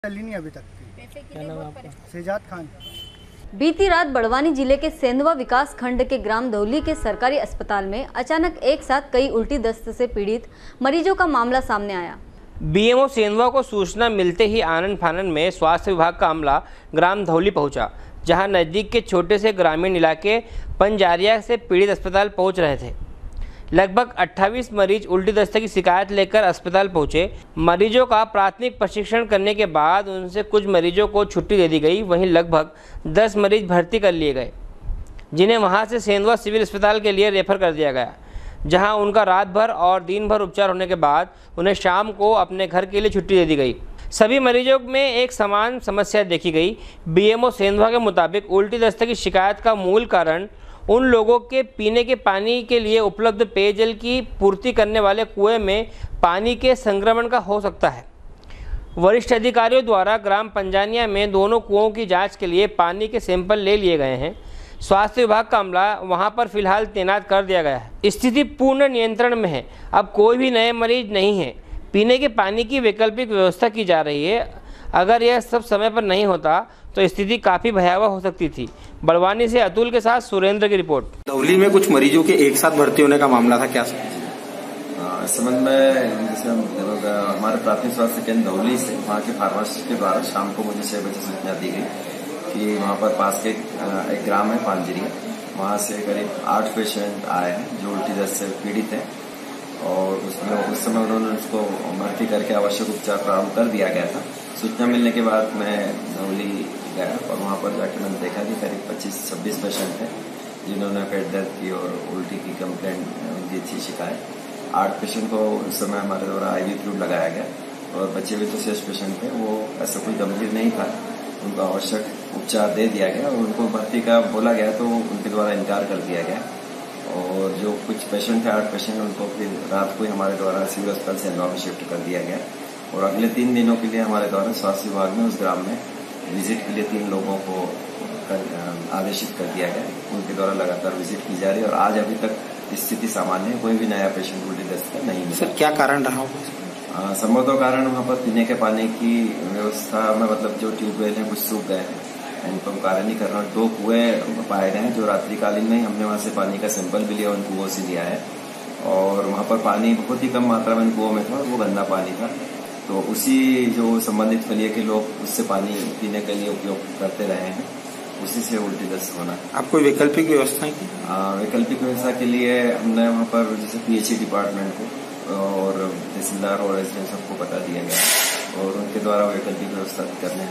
चली नहीं अभी तक। शेजाद खान। बीती रात बड़वानी जिले के सेंधवा विकास खंड के ग्राम धौली के सरकारी अस्पताल में अचानक एक साथ कई उल्टी दस्त से पीड़ित मरीजों का मामला सामने आया। बीएमओ सेंधवा को सूचना मिलते ही आनन फानन में स्वास्थ्य विभाग का अमला ग्राम धौली पहुंचा, जहां नजदीक के छोटे से ग्रामीण इलाके पंजारिया से पीड़ित अस्पताल पहुंच रहे थे। लगभग 28 मरीज उल्टी दस्त की शिकायत लेकर अस्पताल पहुंचे। मरीजों का प्राथमिक परीक्षण करने के बाद उनसे कुछ मरीजों को छुट्टी दे दी गई। वहीं लगभग 10 मरीज भर्ती कर लिए गए, जिन्हें वहां से सेंधवा सिविल अस्पताल के लिए रेफर कर दिया गया, जहां उनका रात भर और दिन भर उपचार होने के बाद उन्हें शाम को अपने घर के लिए छुट्टी दे दी गई। सभी मरीजों में एक समान समस्या देखी गई। बीएमओ सेंधवा के मुताबिक उल्टी दस्त की शिकायत का मूल कारण उन लोगों के पीने के पानी के लिए उपलब्ध पेयजल की पूर्ति करने वाले कुएं में पानी के संक्रमण का हो सकता है। वरिष्ठ अधिकारियों द्वारा ग्राम पंजानिया में दोनों कुओं की जांच के लिए पानी के सैंपल ले लिए गए हैं। स्वास्थ्य विभाग का अमला वहां पर फिलहाल तैनात कर दिया गया है। स्थिति पूर्ण नियंत्रण में है। अब कोई भी नए मरीज नहीं है। पीने के पानी की वैकल्पिक व्यवस्था की जा रही है। अगर यह सब समय पर नहीं होता तो स्थिति काफी भयावह हो सकती थी। बड़वानी से अतुल के साथ सुरेंद्र की रिपोर्ट। धौली में कुछ मरीजों के एक साथ भर्ती होने का मामला था, क्या इस संबंध में जैसे हमारे प्राथमिक स्वास्थ्य केंद्र धौली से वहाँ के फार्मासिस्ट के द्वारा शाम को मुझे 6 बजे सूचना दी गई कि वहाँ पर पास के एक ग्राम है पांजरिया, वहाँ से करीब 8 पेशेंट आए हैं जो उल्टी दस्त से पीड़ित हैं, और उसमें उस समय उन्होंने उसको भर्ती करके आवश्यक उपचार प्रारंभ कर दिया गया था। सूचना मिलने के बाद मैं धौली गया और वहाँ पर जाकर मैंने देखा कि करीब 25-26 पेशेंट थे जिन्होंने पेट दर्द की और उल्टी की कंप्लेंट दी थी शिकायत। 8 पेशेंट को उस समय हमारे द्वारा IV फ्लूइड लगाया गया और बचे हुए जो शेष पेशेंट थे वो ऐसा कोई गंभीर नहीं था, उनको आवश्यक उपचार दे दिया गया और उनको भर्ती का बोला गया तो उनके द्वारा इनकार कर दिया गया। और जो कुछ पेशेंट थे 8 पेशेंट उनको फिर रात को ही हमारे द्वारा सिविल अस्पताल सेंधवा में शिफ्ट कर दिया गया और अगले 3 दिनों के लिए हमारे द्वारा स्वास्थ्य विभाग में उस ग्राम में विजिट के लिए 3 लोगों को आदेशित कर दिया गया। उनके द्वारा लगातार विजिट की जा रही है और आज अभी तक स्थिति सामान्य है, कोई भी नया पेशेंट उल्टी दस्त का नहीं मिला। सर क्या कारण रहा होगा? संभवतः कारण वहाँ पर पीने के पानी की व्यवस्था में मतलब जो ट्यूबवेल है कुछ सूख गए हैं, हैंडपंप कार्य नहीं कर रहा। 2 कुएं पाए गए हैं जो रात्रिकालीन में हमने वहाँ से पानी का सैंपल भी लिया, उन कुओं से लिया है और वहाँ पर पानी बहुत ही कम मात्रा में कुओं में था और वो गंदा पानी था। तो उसी जो संबंधित फलिए के लोग उससे पानी पीने के लिए उपयोग करते रहे हैं, उसी से उल्टी दस्त होना। आप कोई वैकल्पिक व्यवस्था की? वैकल्पिक व्यवस्था के लिए हमने वहाँ पर जैसे PHE डिपार्टमेंट को और तहसीलदार और रेजिडेंट सबको बता दिया गया और उनके द्वारा वैकल्पिक व्यवस्था करने